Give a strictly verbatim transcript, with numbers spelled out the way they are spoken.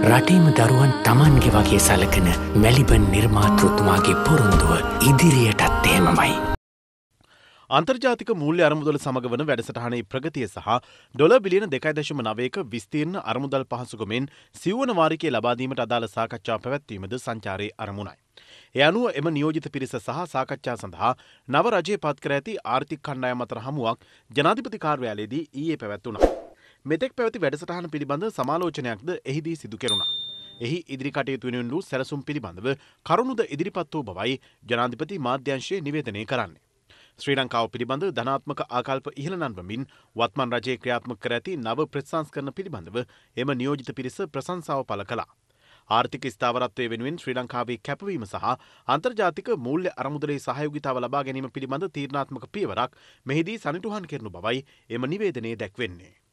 රටේම දරුවන් Tamanගේ වගේ සලකන මෙලිබන් නිර්මාතෘතුමාගේ පොරොන්දුව ඉදිරියටත් එහෙමමයි. අන්තර්ජාතික මූල්‍ය අරමුදල සමග වන වැඩසටහනේ ප්‍රගතිය සහ ඩොලර් බිලියන දෙකයි දශම නවයක විස්තීර්ණ අරමුදල් පහසුකමෙන් සිව්වන වාරිකය ලබා දීමට අදාළ සාකච්ඡා පැවැත්වීමද සංචාරයේ අරමුණයි. ඒ අනුව එම නියෝජිත පිරිස සහ සාකච්ඡා සඳහා නව රජය පත් කර ඇති ආර්ථික කණ්ඩායම් අතර හමුවක් ජනාධිපති කාර්යාලයේදී ඊයේ පැවැත්වුණා. මෙතෙක් පැවති වැඩසටහන පිළිබඳ සමාලෝචනයක්ද එහිදී සිදු කෙරුණා. එහි ඉදිරි කටයුතු වෙනුවෙන් වූ සැලසුම් පිළිබඳව කරුණුද ඉදිරිපත් වූ බවයි ජනාධිපති මාධ්‍යංශය නිවේදනය කරන්නේ. ශ්‍රී ලංකාව පිළිබඳ ධනාත්මක ආකල්ප ඉහළ නංවමින් වත්මන් රජයේ ක්‍රියාත්මක කර ඇති නව ප්‍රතිසංස්කරණ පිළිබඳව එම නියෝජිත පිරිස ප්‍රශංසාව පළ කළා. ආර්ථික ස්ථාවරත්වය වෙනුවෙන් ශ්‍රී ලංකාවේ කැපවීම සහ අන්තර්ජාතික මූල්‍ය අරමුදලේ සහයෝගිතාව ලබා ගැනීම පිළිබඳ තීරණාත්මක පියවරක් මෙහිදී සනිටුහන් කෙරෙනු බවයි එම නිවේදනයේ දැක්වෙන්නේ.